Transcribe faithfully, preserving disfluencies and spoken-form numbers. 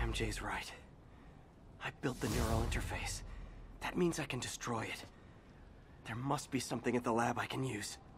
M J's right. I built the neural interface. That means I can destroy it. There must be something at the lab I can use.